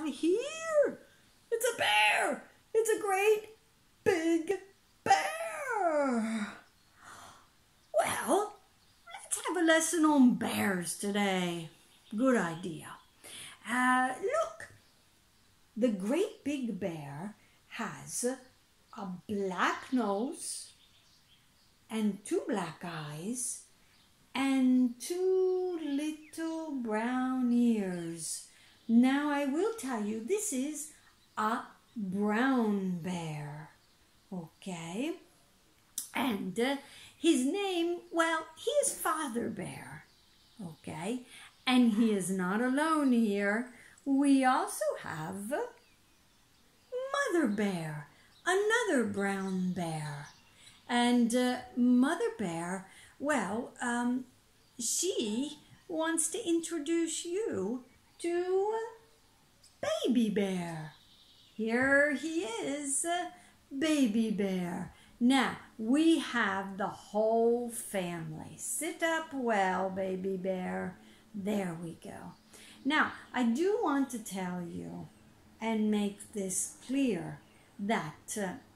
here. It's a bear. It's a great big bear. Well, let's have a lesson on bears today. Good idea. Look, the great big bear has a black nose and 2 black eyes and 2 little brown ears. Now I will tell you, this is a brown bear, okay? And his name, well, he is Father Bear, okay? And he is not alone here. We also have Mother Bear, another brown bear. And Mother Bear, well, she wants to introduce you to Baby Bear. Here he is, Baby Bear. Now, we have the whole family. Sit up well, Baby Bear. There we go. Now, I do want to tell you and make this clear that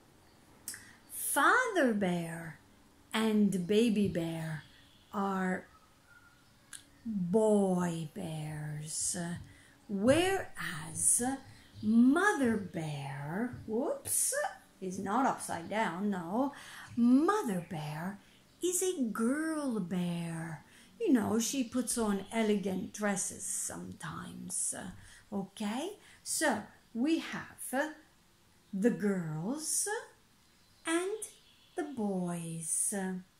Father Bear and Baby Bear are boy bears, whereas Mother Bear, whoops, is not upside down, no. Mother Bear is a girl bear. You know, she puts on elegant dresses sometimes, okay? So, we have the girls and the boys.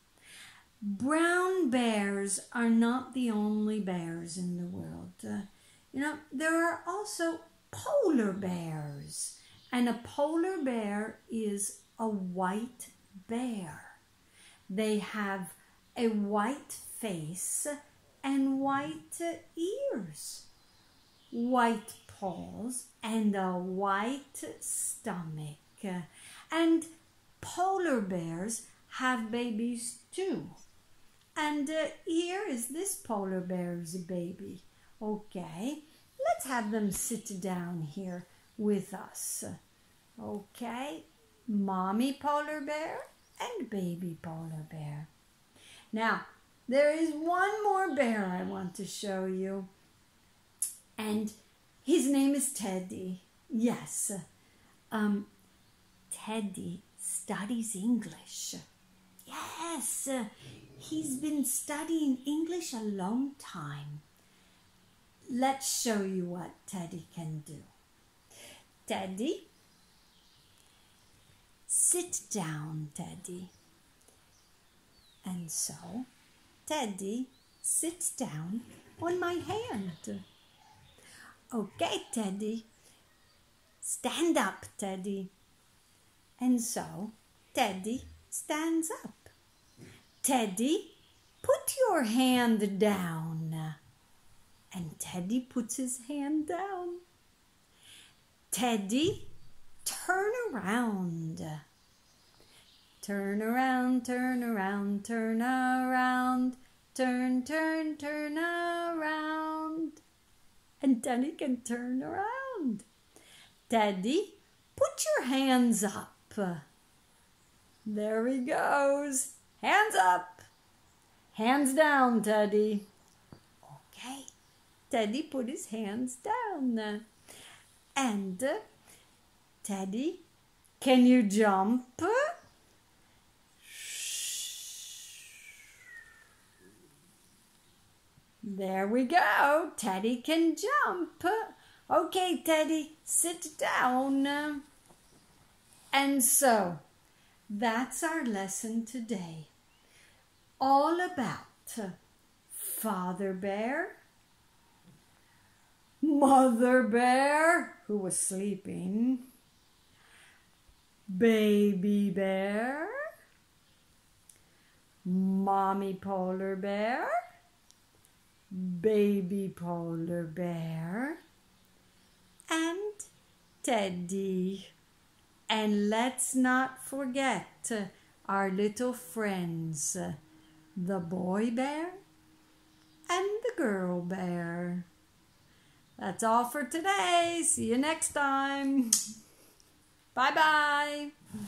Brown bears are not the only bears in the world. You know, there are also polar bears. And a polar bear is a white bear. They have a white face and white ears, white paws, and a white stomach. And polar bears have babies too. And here is this polar bear's baby. Okay, let's have them sit down here with us. Okay, Mommy Polar Bear and Baby Polar Bear. Now, there is one more bear I want to show you. And his name is Teddy. Yes, Teddy studies English. Yes, he's been studying English a long time. Let's show you what Teddy can do. Teddy, sit down, Teddy. And so, Teddy sits down on my hand. Okay, Teddy, stand up, Teddy. And so, Teddy stands up. Teddy, put your hand down. And Teddy puts his hand down. Teddy, turn around. Turn around, turn around, turn around. Turn, turn, turn around. And Teddy can turn around. Teddy, put your hands up. There he goes. Hands up. Hands down, Teddy. Okay. Teddy put his hands down. And Teddy, can you jump? There we go. Teddy can jump. Okay, Teddy, sit down. And so, that's our lesson today. All about Father Bear, Mother Bear, who was sleeping, Baby Bear, Mommy Polar Bear, Baby Polar Bear, and Teddy. And let's not forget our little friends, the boy bear and the girl bear. That's all for today. See you next time. Bye-bye.